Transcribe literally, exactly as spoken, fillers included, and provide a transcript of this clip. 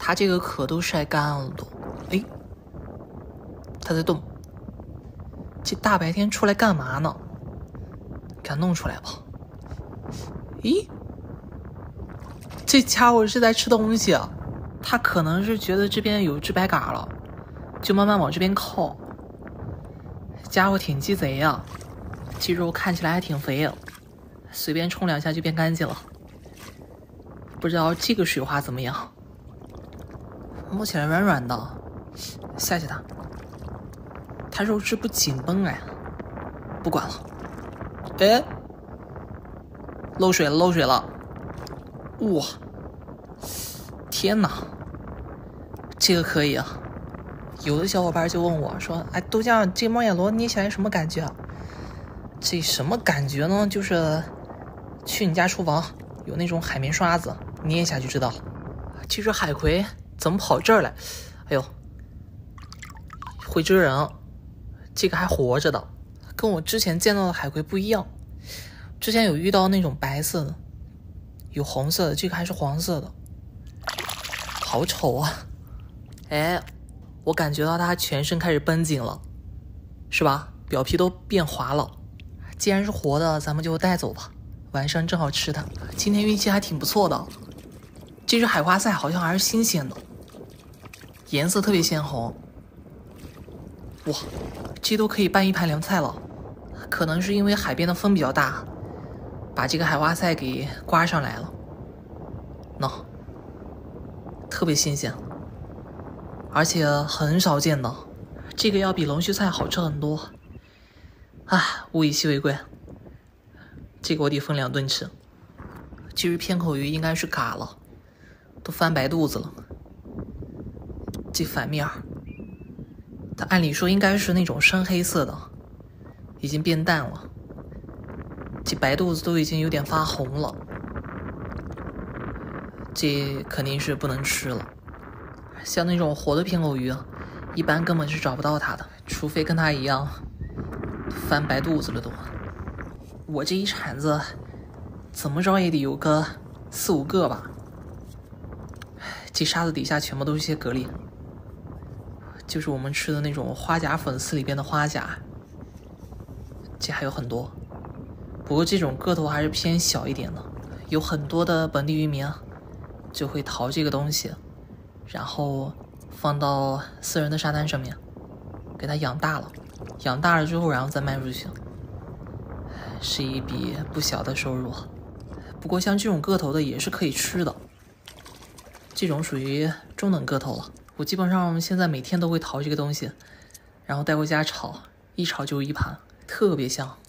它这个壳都晒干了都。哎，它在动。这大白天出来干嘛呢？给它弄出来吧。咦，这家伙是在吃东西啊！它可能是觉得这边有只白嘎了，就慢慢往这边靠。家伙挺鸡贼呀，肌肉看起来还挺肥啊，随便冲两下就变干净了。不知道这个水花怎么样？摸起来软软的，吓吓它。它肉质不紧绷哎，不管了。哎，漏水了，漏水了！哇，天哪，这个可以啊！有的小伙伴就问我说：“哎，豆酱，这猫眼螺捏起来什么感觉啊？”这什么感觉呢？就是去你家厨房有那种海绵刷子，捏一下就知道。这只海葵怎么跑这儿来？哎呦，会蜇人啊！这个还活着的，跟我之前见到的海葵不一样。之前有遇到那种白色的，有红色的，这个还是黄色的，好丑啊！哎，我感觉到它全身开始绷紧了，是吧？表皮都变滑了。既然是活的，咱们就带走吧，晚上正好吃它。今天运气还挺不错的，这只海花菜好像还是新鲜的，颜色特别鲜红。哇，这都可以拌一盘凉菜了。可能是因为海边的风比较大，把这个海花菜给刮上来了。喏，特别新鲜，而且很少见的，这个要比龙须菜好吃很多。啊，物以稀为贵，这个我得分两顿吃。其实片口鱼应该是嘎了，都翻白肚子了。这反面它按理说应该是那种深黑色的，已经变淡了，这白肚子都已经有点发红了，这肯定是不能吃了。像那种活的片口鱼一般根本是找不到它的，除非跟它一样翻白肚子了都。我这一铲子怎么着也得有个四五个吧，这沙子底下全部都是些蛤蜊，就是我们吃的那种花甲粉丝里边的花甲，这还有很多。不过这种个头还是偏小一点的，有很多的本地渔民就会淘这个东西，然后放到私人的沙滩上面给它养大了，养大了之后然后再卖出去，是一笔不小的收入。不过像这种个头的也是可以吃的，这种属于中等个头了。我基本上现在每天都会淘这个东西，然后带回家炒，一炒就一盘，特别香。